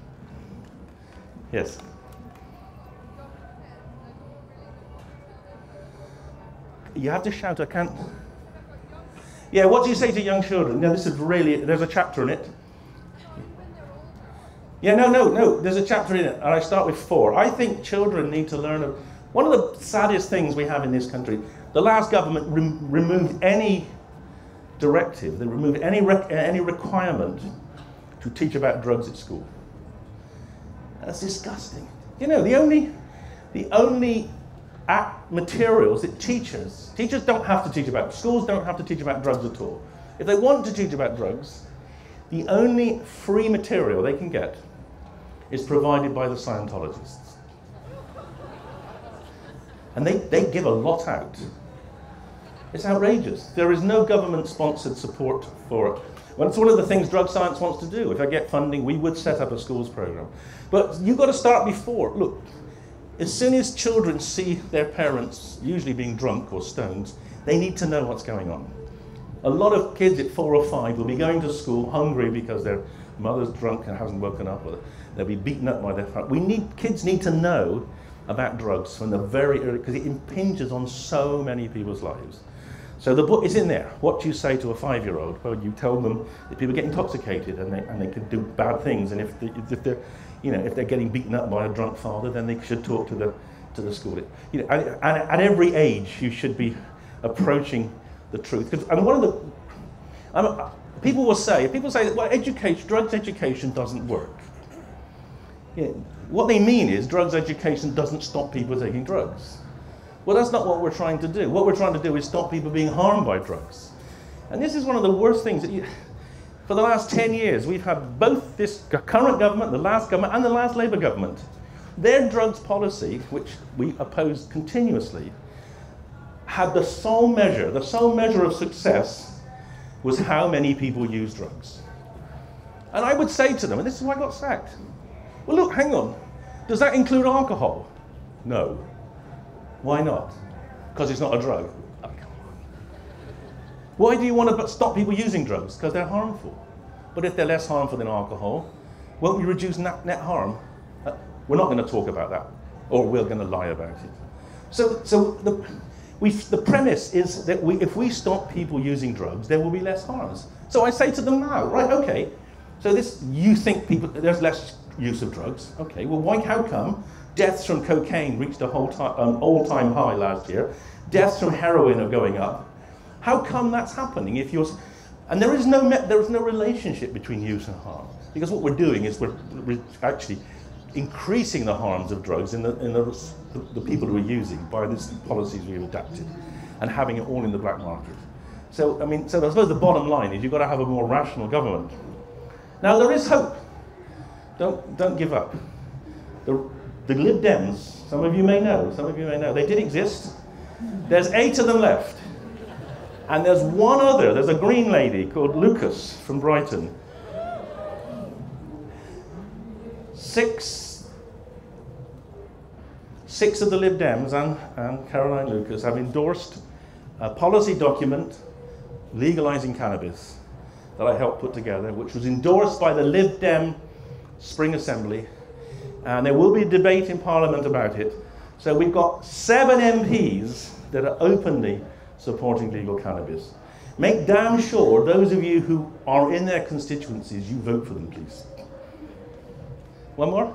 S2: Yes? You have to shout, I can't. Yeah, what do you say to young children? No, this is really, there's a chapter in it. Yeah, no, no, no, there's a chapter in it, and I start with four. I think children need to learn, a, one of the saddest things we have in this country, the last government re removed any directive, they removed any, rec any requirement to teach about drugs at school. That's disgusting. You know, the only, the only act materials that teachers, teachers don't have to teach about, schools don't have to teach about drugs at all. If they want to teach about drugs, the only free material they can get is provided by the Scientologists. And they, they give a lot out. It's outrageous. There is no government-sponsored support for it. Well, it's one of the things drug science wants to do. If I get funding, we would set up a schools program. But you've got to start before. Look, as soon as children see their parents usually being drunk or stoned, they need to know what's going on. A lot of kids at four or five will be going to school hungry because their mother's drunk and hasn't woken up, or they'll be beaten up by their father. We need, kids need to know about drugs from the very early, because it impinges on so many people's lives. So the book is in there. What do you say to a five-year-old? Well, you tell them that people get intoxicated and they, and they can do bad things, and if, they, if they're, you know, if they're getting beaten up by a drunk father, then they should talk to the to the school. You know, and, and at every age, you should be approaching the truth. Because and one of the I'm, people will say, people say, well, education, drugs education doesn't work. Yeah, what they mean is drugs education doesn't stop people taking drugs. Well, that's not what we're trying to do. What we're trying to do is stop people being harmed by drugs. And this is one of the worst things that you, for the last ten years, we've had both this current government, the last government, and the last Labour government. Their drugs policy, which we opposed continuously, had the sole measure, the sole measure of success was how many people use drugs. And I would say to them, and this is why I got sacked, well, look, hang on, does that include alcohol? No. Why not? Because it's not a drug. Oh, come on. Why do you want to stop people using drugs? Because they're harmful. But if they're less harmful than alcohol, won't we reduce net, net harm? Uh, we're not going to talk about that, or we're going to lie about it. So, so the, we, the premise is that we, if we stop people using drugs, there will be less harms. So I say to them now, right, okay, so this, you think people, there's less use of drugs. Okay, well, why, how come deaths from cocaine reached a whole time, um, all-time high last year? Deaths from heroin are going up. How come that's happening? If you're, and there is no there is no relationship between use and harm, because what we're doing is we're, we're actually increasing the harms of drugs in the in the, the, the people who are using by these policies we've adapted, and having it all in the black market. So I mean, so I suppose the bottom line is you've got to have a more rational government. Now there is hope. Don't don't give up. The, The Lib Dems, some of you may know, some of you may know, they did exist. There's eight of them left. And there's one other, there's a green lady called Lucas from Brighton. Six, six of the Lib Dems and, and Caroline Lucas have endorsed a policy document legalizing cannabis that I helped put together, which was endorsed by the Lib Dem Spring Assembly. And there will be a debate in Parliament about it. So we've got seven M Ps that are openly supporting legal cannabis. Make damn sure those of you who are in their constituencies, you vote for them, please. One more?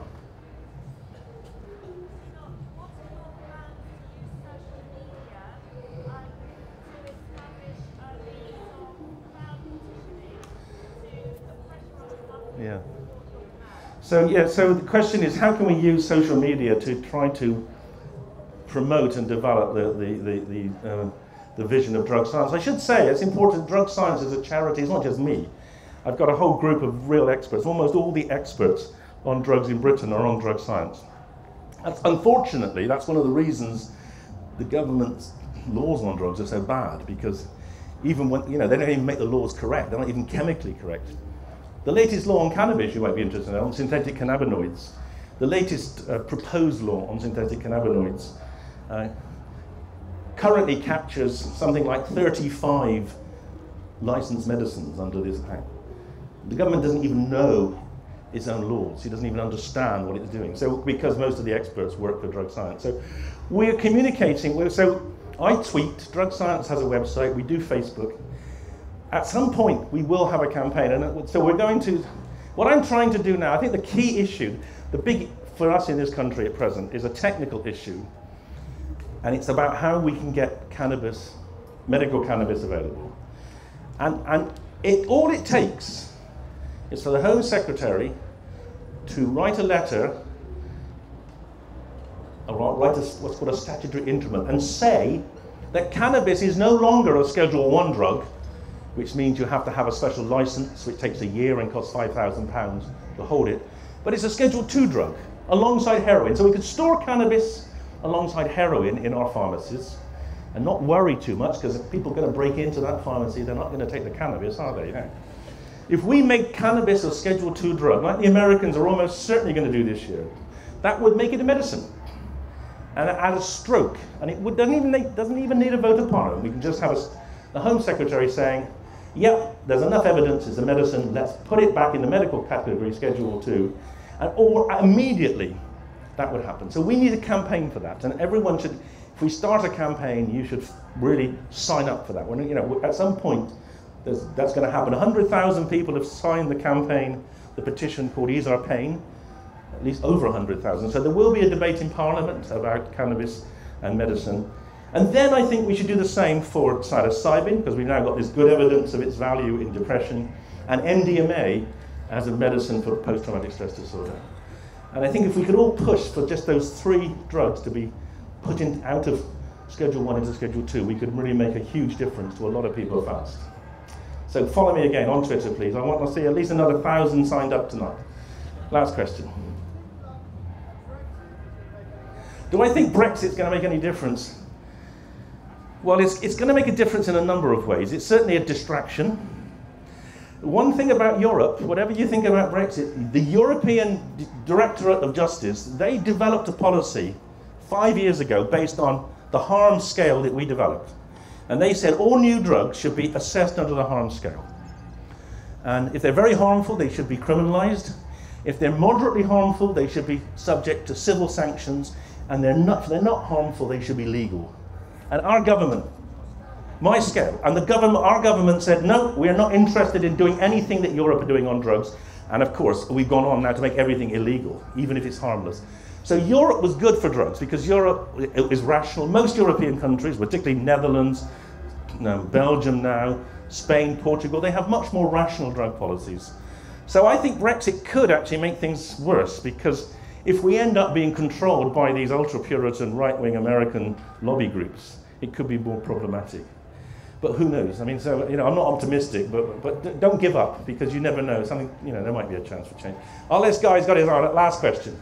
S2: Yeah. So yeah, so the question is, how can we use social media to try to promote and develop the the the the, uh, the vision of drug science? I should say it's important. Drug science is a charity. It's not just me. I've got a whole group of real experts. Almost all the experts on drugs in Britain are on drug science. That's, unfortunately, that's one of the reasons the government's laws on drugs are so bad, because even when you know they don't even make the laws correct. They're not even chemically correct. The latest law on cannabis, you might be interested in, on synthetic cannabinoids. The latest uh, proposed law on synthetic cannabinoids uh, currently captures something like thirty-five licensed medicines under this act. The government doesn't even know its own laws. It doesn't even understand what it's doing. So, because most of the experts work for drug science. So, we're communicating. We're, so, I tweet. Drug Science has a website. We do Facebook. At some point, we will have a campaign, and so we're going to, what I'm trying to do now, I think the key issue, the big, for us in this country at present, is a technical issue, and it's about how we can get cannabis, medical cannabis available. And, and it, all it takes is for the Home Secretary to write a letter, or write a, what's called a statutory instrument, and say that cannabis is no longer a Schedule One drug, which means you have to have a special license, which takes a year and costs five thousand pounds to hold it. But it's a Schedule Two drug, alongside heroin. So we could store cannabis alongside heroin in our pharmacies, and not worry too much, because if people are going to break into that pharmacy, they're not going to take the cannabis, are they? No. If we make cannabis a Schedule two drug, like the Americans are almost certainly going to do this year, that would make it a medicine. And add a stroke, and it would, doesn't, even need, doesn't even need a vote of parliament. We can just have a, the Home Secretary saying, yep, there's enough evidence, it's a medicine, let's put it back in the medical category, Schedule two, and or immediately that would happen. So we need a campaign for that, and everyone should, if we start a campaign, you should really sign up for that. When, you know, at some point, there's, that's going to happen. one hundred thousand people have signed the campaign, the petition called Ease Our Pain, at least over one hundred thousand. So there will be a debate in Parliament about cannabis and medicine. And then I think we should do the same for psilocybin, because we've now got this good evidence of its value in depression, and M D M A as a medicine for post-traumatic stress disorder. And I think if we could all push for just those three drugs to be put in, out of Schedule one into Schedule two, we could really make a huge difference to a lot of people fast. So follow me again on Twitter, please. I want to see at least another thousand signed up tonight. Last question. Do I think Brexit's going to make any difference? Well, it's, it's going to make a difference in a number of ways. It's certainly a distraction. One thing about Europe, whatever you think about Brexit, the European D- Directorate of Justice, they developed a policy five years ago based on the harm scale that we developed. And they said all new drugs should be assessed under the harm scale. And if they're very harmful, they should be criminalized. If they're moderately harmful, they should be subject to civil sanctions. And they're not, if they're not harmful, they should be legal. And our government, my scale, and the government, our government said, no, we're not interested in doing anything that Europe are doing on drugs. And of course, we've gone on now to make everything illegal, even if it's harmless. So Europe was good for drugs, because Europe is rational. Most European countries, particularly Netherlands, you know, Belgium now, Spain, Portugal, they have much more rational drug policies. So I think Brexit could actually make things worse, because if we end up being controlled by these ultra-Puritan right-wing American lobby groups, it could be more problematic. But who knows? I mean, so, you know, I'm not optimistic, but, but don't give up, because you never know. Something, you know, there might be a chance for change. Our last guy's got his arm. Last question.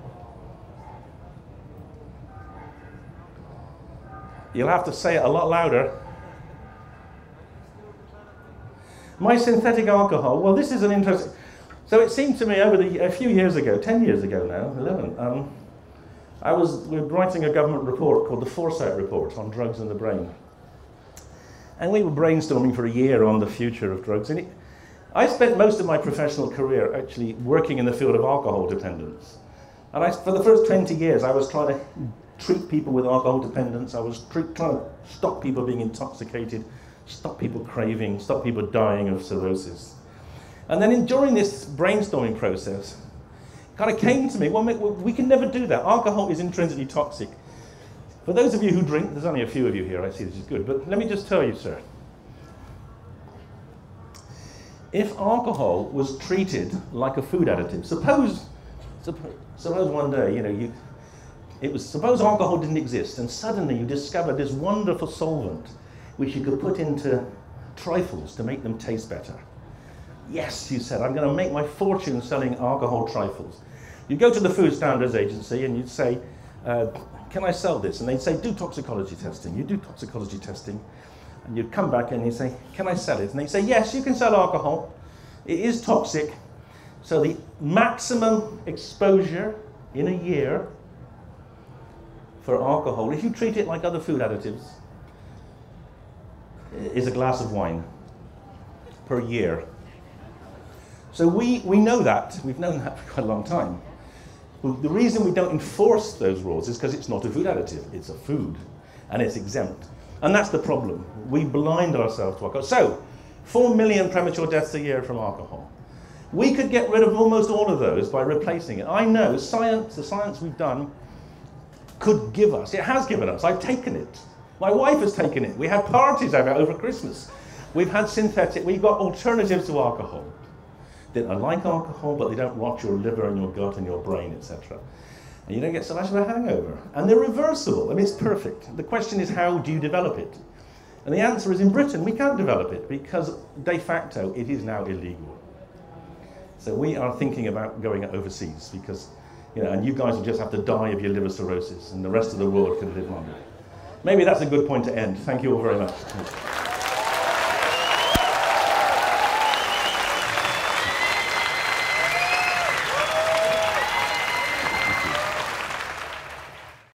S2: You'll have to say it a lot louder. My synthetic alcohol, well, this is an interesting... So it seemed to me over the, a few years ago, ten years ago now, eleven, um, I was we were writing a government report called the Foresight Report on drugs in the brain. And we were brainstorming for a year on the future of drugs. And it, I spent most of my professional career actually working in the field of alcohol dependence. And I, for the first twenty years, I was trying to treat people with alcohol dependence. I was treat, trying to stop people being intoxicated, stop people craving, stop people dying of cirrhosis. And then in, during this brainstorming process, it kind of came to me, well, we can never do that. Alcohol is intrinsically toxic. For those of you who drink, there's only a few of you here, I see, this is good, but let me just tell you, sir. If alcohol was treated like a food additive, suppose, suppose, suppose one day, you know, you, it was, suppose alcohol didn't exist, and suddenly you discovered this wonderful solvent which you could put into trifles to make them taste better. Yes, you said, I'm going to make my fortune selling alcohol trifles. You go to the Food Standards Agency and you'd say, uh, can I sell this? And they'd say, do toxicology testing. You do toxicology testing. And you'd come back and you'd say, can I sell it? And they'd say, yes, you can sell alcohol. It is toxic. So the maximum exposure in a year for alcohol, if you treat it like other food additives, is a glass of wine per year. So we, we know that. We've known that for quite a long time. The reason we don't enforce those rules is because it's not a food additive. It's a food, and it's exempt. And that's the problem. We blind ourselves to alcohol. So, four million premature deaths a year from alcohol. We could get rid of almost all of those by replacing it. I know science, the science we've done, could give us. It has given us. I've taken it. My wife has taken it. We had parties over, over Christmas. We've had synthetic. We've got alternatives to alcohol. They don't like alcohol, but they don't rot your liver and your gut and your brain, et cetera. And you don't get so much of a hangover. And they're reversible. I mean, it's perfect. The question is, how do you develop it? And the answer is, in Britain, we can't develop it because, de facto, it is now illegal. So we are thinking about going overseas because, you know, and you guys will just have to die of your liver cirrhosis, and the rest of the world can live longer. maybe that's a good point to end. Thank you all very much.